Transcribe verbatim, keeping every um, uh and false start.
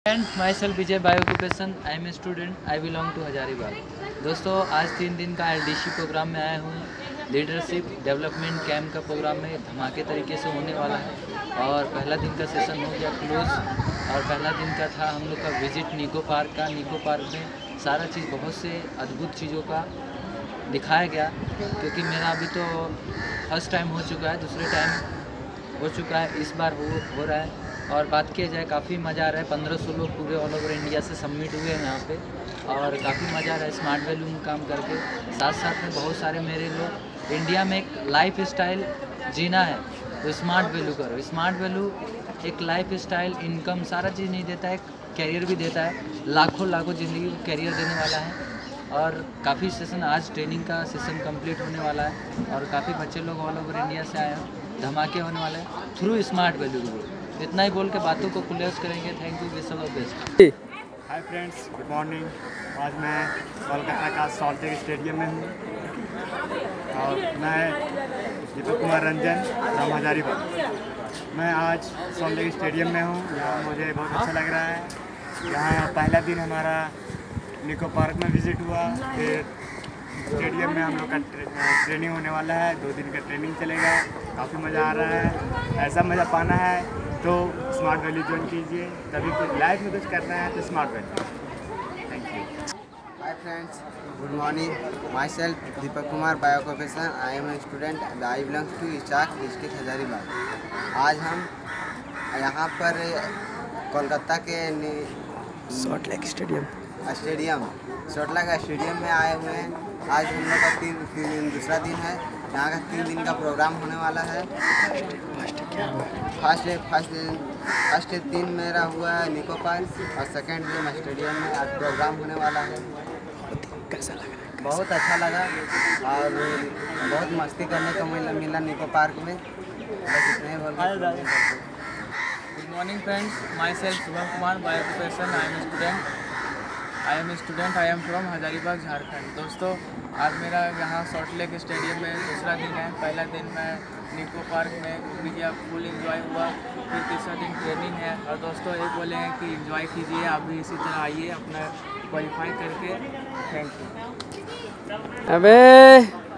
And myself Vijay by occupation, I am a student, I belong to Hazaribagh. दोस्तों, आज तीन दिन का एल डी सी प्रोग्राम में आया हूँ। लीडरशिप डेवलपमेंट कैम्प का प्रोग्राम में धमाके तरीके से होने वाला है और पहला दिन का सेशन हो गया क्लोज। और पहला दिन का था हम लोग का विजिट निको पार्क का। निको पार्क में सारा चीज़ बहुत से अद्भुत चीज़ों का दिखाया गया, क्योंकि मेरा अभी तो फर्स्ट टाइम हो चुका है, दूसरे टाइम हो चुका है, इस बार हो हो रहा है। और बात किया जाए, काफ़ी मज़ा आ रहा है। पंद्रह सौ लोग पूरे ऑल ओवर इंडिया से सबमिट हुए हैं यहाँ पे और काफ़ी मज़ा आ रहा है स्मार्ट वैल्यू में काम करके। साथ साथ में बहुत सारे मेरे लोग इंडिया में एक लाइफ स्टाइल जीना है तो स्मार्ट वैल्यू करो। स्मार्ट वैल्यू एक लाइफ स्टाइल, इनकम, सारा चीज़ नहीं देता है, कैरियर भी देता है। लाखों लाखों ज़िंदगी को कैरियर देने वाला है। और काफ़ी सेशन, आज ट्रेनिंग का सेशन कंप्लीट होने वाला है और काफ़ी बच्चे लोग ऑल ओवर इंडिया से आए हैं। धमाके होने वाले हैं थ्रू स्मार्ट वैल्यू। इतना ही बोल के बातों को क्लोज करेंगे। Thank you, wish all best. Hi friends, good morning. आज मैं कोलकाता का सॉल्ट लेक स्टेडियम में हूँ और मैं दीपक कुमार रंजन फ्रॉम हजारीबाग। मैं आज सॉल्ट लेक स्टेडियम में हूँ। यहाँ मुझे बहुत अच्छा लग रहा है। यहाँ पहला दिन हमारा निको पार्क में विज़िट हुआ, फिर स्टेडियम में हम लोग का ट्रेनिंग होने वाला है। दो दिन का ट्रेनिंग चलेगा। काफ़ी मज़ा आ रहा है। ऐसा मज़ा पाना है तो स्मार्ट वैल्यू ज्वाइन कीजिए। तभी कुछ लाइफ में कुछ करना है तो smart value. Thank you. Hi friends, good morning. Myself Deepak Kumar by occupation, I am a student, I belongs to Ichak district Hazaribagh. आज हम यहाँ पर कोलकाता के salt lake stadium stadium salt lake stadium में आए हुए हैं। आज हम लोग का तीन, तीन दूसरा दिन है। यहाँ का तीन दिन का प्रोग्राम होने वाला है। फर्स्ट फर्स्ट दिन फर्स्ट दिन मेरा हुआ है निको पार्क और सेकेंड दिन स्टेडियम में आज प्रोग्राम होने वाला है। कैसा लगा? बहुत अच्छा लगा और बहुत मस्ती करने को मिला मिला निको पार्क में। बस इतना ही बोल। Good morning friends, myself Shubham Kumar by occupation, I am student I am student I am from Hazaribagh Jharkhand. दोस्तों, आज मेरा यहाँ सॉल्ट लेक स्टेडियम में दूसरा दिन है। पहला दिन मैं निको पार्क में मुझे फुल एंजॉय हुआ। फिर तीसरा दिन ट्रेनिंग है और दोस्तों एक बोले हैं कि एंजॉय कीजिए, आप भी इसी तरह आइए अपना क्वालिफाई करके। Thank you. अबे